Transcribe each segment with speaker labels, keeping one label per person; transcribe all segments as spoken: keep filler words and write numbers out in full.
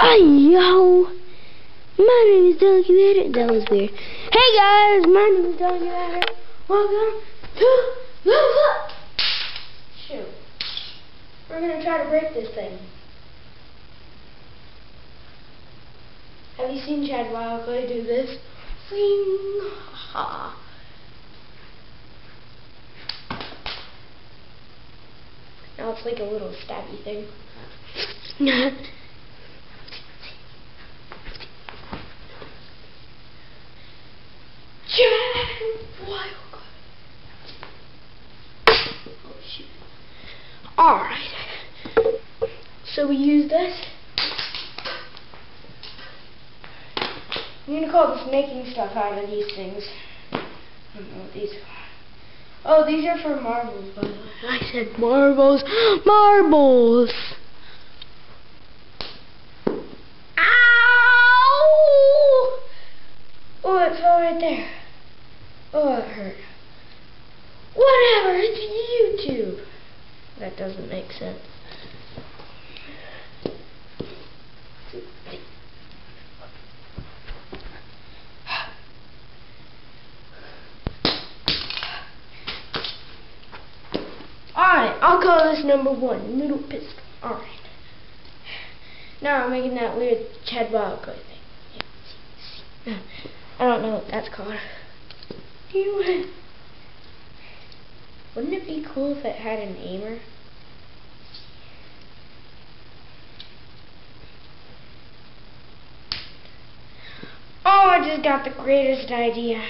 Speaker 1: Hi, yo! My name is Donkey Rider. That was weird. Hey guys, my name is Donkey Rider. Welcome to Level Up! Shoot. We're gonna try to break this thing. Have you seen Chad Wildclay do this? Swing! Ha! Now it's like a little stabby thing. Chad Wildclay. Oh shoot. Alright. So we use this. I'm gonna call this making stuff out of these things. I don't know what these are. Oh, these are for marbles, by the way. I said marbles. Marbles! Ow! Oh, it fell right there. Oh, it hurt. Whatever, it's YouTube. That doesn't make sense. Alright, I'll call this number one, middle pistol. Alright. Now I'm making that weird Chad Wildclay thing. I don't know what that's called. Wouldn't it be cool if it had an aimer? Oh, I just got the greatest idea.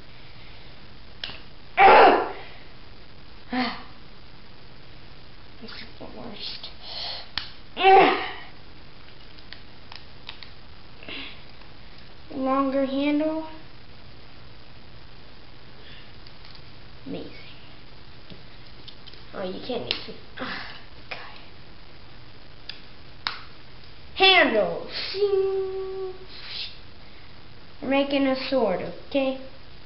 Speaker 1: Ah! Ah. This is the worst. Ah. Longer handle. Amazing. Oh, you can't use it. Ah, okay. Handle. We're making a sword, okay?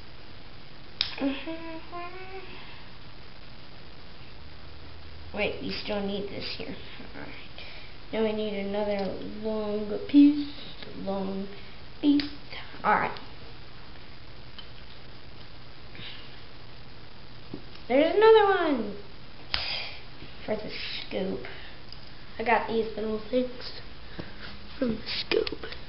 Speaker 1: Wait, we still need this here. Alright. Now we need another long piece. Long piece. Alright. There's another one for the scoop. I got these little things from the scoop.